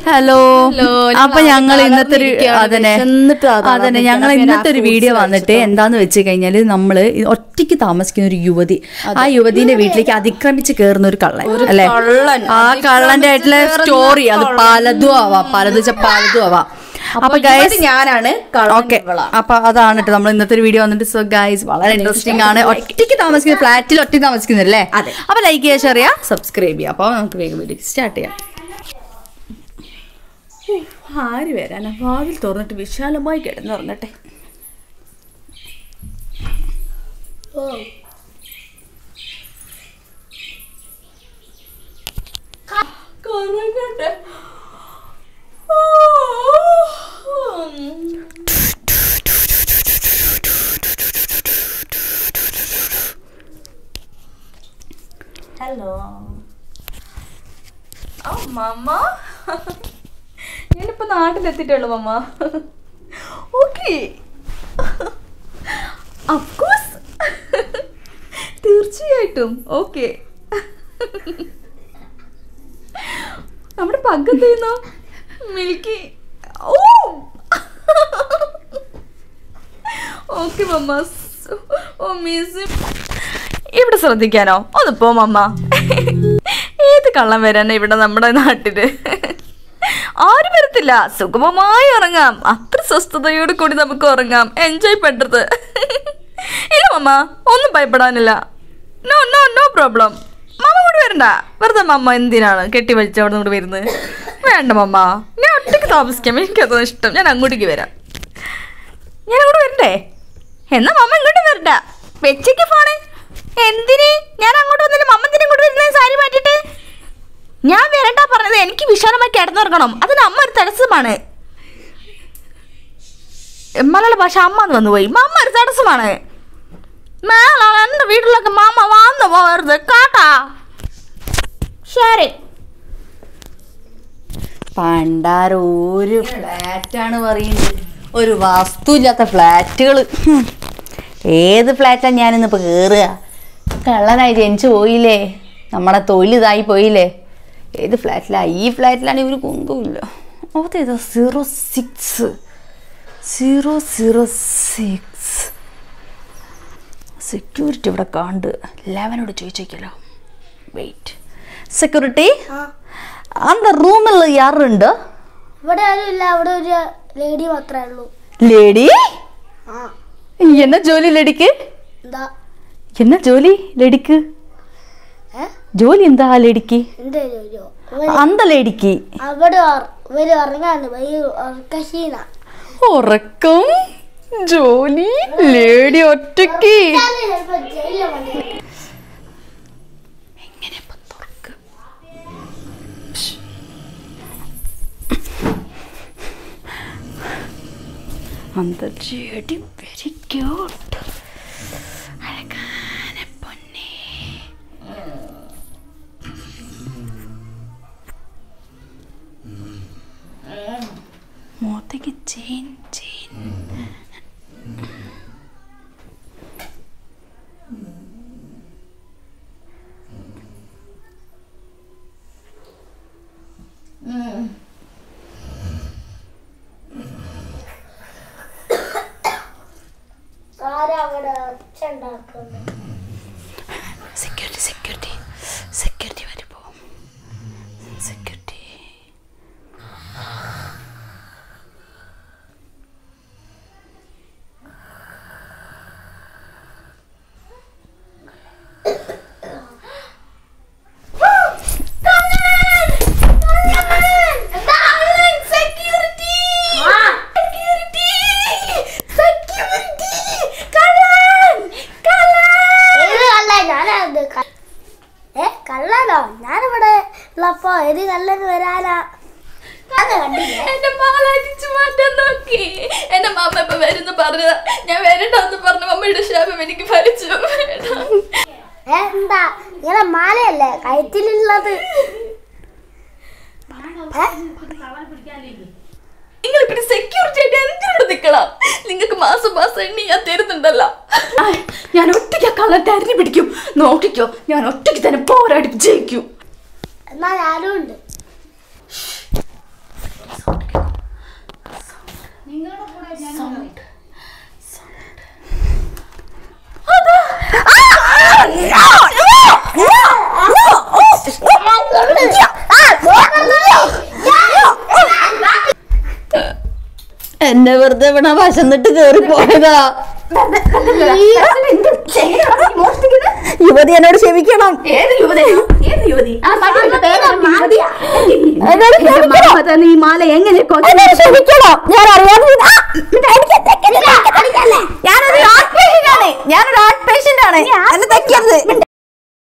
Hello. അപ്പൊ ഞങ്ങൾ ഇന്നത്തെ ഒരു വീഡിയോ വന്നിട്ട് എന്താന്ന് വെച്ച് കഴിഞ്ഞാല് നമ്മള് ഒറ്റയ്ക്ക് താമസിക്കുന്ന ഒരു യുവതി, ആ യുവതിന്റെ വീട്ടിലേക്ക് അതിക്രമിച്ച് കയറുന്ന ഒരു കള്ളൻ അല്ലെ. ആ കള്ളന്റെ ആയിട്ടുള്ള സ്റ്റോറി അത് പലതും ആവാം, പലതും ആവാം. അപ്പൊ ഗൈസ് ഞാനാണ് ഓക്കെ. അപ്പൊ അതാണ് കേട്ടോ നമ്മൾ ഇന്നത്തെ ഒരു വീഡിയോ വന്നിട്ട്. സോ ഗൈസ് വളരെ ഇൻട്രസ്റ്റിംഗ് ആണ്. ഒറ്റയ്ക്ക് താമസിക്കുന്ന ഫ്ലാറ്റിൽ ഒറ്റയ്ക്ക് താമസിക്കുന്നല്ലേ. അപ്പൊ ലൈക്ക് ചെയ്യുക, ഷെയർ ചെയ്യുക, സബ്സ്ക്രൈബ് ചെയ്യുക. അപ്പൊ നമുക്ക് വേഗം വീഡിയോ സ്റ്റാർട്ട് ചെയ്യാം. ആര് വരാനാ? വാതിൽ തുറന്നിട്ട് വിശാലമായി കിടന്നുറങ്ങട്ടെ. ഹലോ. ഓ മമ്മ, ഞാനിപ്പോ നാട്ടിലെത്തിയിട്ടുള്ളു മമ്മ. ഓക്കെ, അഫ്കോഴ്സ്, തീർച്ചയായിട്ടും ഓക്കെ. നമ്മുടെ പഗ്ഗെന്ത് ചെയ്യുന്നു? മിൽക്കി. ഓ ഓക്കെ മമ്മ. ഓ മിസ്, ഇവിടെ ശ്രദ്ധിക്കാനോ? ഒന്ന് പോ മമ്മ. ഏത് കള്ളം വരാനാ ഇവിടെ നമ്മുടെ നാട്ടില്? ആരും വരത്തില്ല. സുഗമമായി ഉറങ്ങാം. അത്ര സ്വസ്ഥതയോട് കൂടി നമുക്ക് ഉറങ്ങാം. എൻജോയ് പെട്ടത്. ഇല്ല മമ്മ, ഒന്നും ഭയപ്പെടാനില്ല. No no no problem. മമ്മ കൂടെ വരണ്ട. വെറുതെ മമ്മ എന്തിനാണ് കെട്ടി വലിച്ച അവിടെ കൂടെ വരുന്നത്? വേണ്ട മമ്മ, ഞാൻ ഒറ്റയ്ക്ക് താമസിക്കാം. എനിക്കതോ ഇഷ്ടം. ഞാൻ അങ്ങോട്ടേക്ക് വരാം. ഞാൻ അങ്ങോട്ട് വരണ്ടേ? എന്നാ മമ്മ ഇങ്ങോട്ട് വരണ്ട. വെച്ചേക്ക് ഫോണ്. എന്തിന്? ഞാൻ അങ്ങോട്ട് വന്നില്ല. മമ്മ എന്തിനാ ഇങ്ങോട്ട് വരുന്നത്? സാരി മാറ്റിട്ട്. ഞാൻ വരണ്ട പറഞ്ഞത്. എനിക്ക് വിശാലമായി കിടന്നുറങ്ങണം. അതിന് അമ്മ ഒരു തടസ്സമാണ്. മലയാള ഭാഷ അമ്മ എന്ന് വന്നുപോയി. മമ്മ ഒരു തടസ്സമാണ്. എന്റെ വീട്ടിലൊക്കെ മാമ വന്നു പോകരുത് കേട്ടാ. ശരി. പണ്ടാരൊരു ഫ്ലാറ്റാണ് പറയുന്നത്. ഒരു വസ്തുവില്ലാത്ത ഫ്ലാറ്റുകൾ. ഏത് ഫ്ലാറ്റാണ് ഞാനിന്നിപ്പോൾ കയറുക? കള്ളനായി ജനിച്ചു പോയില്ലേ, നമ്മുടെ തൊഴിലിതായി പോയില്ലേ. ഏത് ഫ്ലാറ്റിലാണ്? ഈ ഫ്ലാറ്റിലാണെങ്കിൽ ഒരു കുന്തവുമില്ല. അതേതാ? 006. സെക്യൂരിറ്റി ഇവിടെ കണ്ട് 11 ചോദിച്ചേക്കല്ലോ. വെയിറ്റ്, സെക്യൂരിറ്റി, அந்த റൂമിൽ യാറുണ്ട്? ഇവിടെ ആരുമില്ല. അവിടെ ഒരു ലേഡി മാത്രമേ ഉള്ളൂ. ലേഡി? എന്നാ ജോലി ലേഡിക്ക്? എന്നാ ജോലി ലേഡിക്ക്? ജോലി എന്താ ആ ലേഡിക്ക്? അന്ത ലേഡിക്ക് അവിടെ ഉറങ്ങാണ്. ഉറക്കം, ജോലി, ലേഡി ഒറ്റയ്ക്ക്. അന്ത ലേഡി വെരി ക്യൂട്ട്. മോത്തേക്ക് ചെയിൻ. സെക്യൂരിറ്റി വരുമ്പോ സെക്യൂരിറ്റി. കള്ളനോ? ഞാനിവിടെ ഉള്ളപ്പോ ഏത് കള്ളന് വരാനാ? എന്റെ മാലടിച്ചു മാറ്റാൻ നോക്കി. എന്റെ മാമ ഇപ്പൊ വരുന്ന പറഞ്ഞതാ. ഞാൻ വരണ്ടെന്ന് പറഞ്ഞ മമ്മയുടെ ശാപം എനിക്ക് ഫലിച്ചു. എന്താ ഇങ്ങനെ മാലയല്ലേ കഴുത്തിലുള്ളത്? നിങ്ങൾ പിന്നെ സെക്യൂരിറ്റി ആയിട്ട് എന്തിനോട് നിക്കണം? നിങ്ങൾക്ക് മാസം എണ്ണി ഞാൻ തരുന്നുണ്ടല്ലോ. ഞാൻ ഒറ്റയ്ക്ക് കള്ളത്തെ അരിഞ്ഞു പിടിക്കും. നോക്കിക്കോ, ഞാൻ ഒറ്റയ്ക്ക് തന്നെ പോരാടി ജയിക്കും. എന്നാൽ ആരും ഉണ്ട്. വെറുതെ ഇവിടെ വശന്നിട്ട് കേറി പോയതാ. യുവതി എന്നോട് ക്ഷമിക്കണം. ഈ മാല എങ്ങനെ ക്ഷമിക്കണം. ഞാൻ അറിയാതെ ഞാനൊരു ആർട്ട് പേഷ്യന്റ് ആണ്. എന്നെ തെക്കരുത്.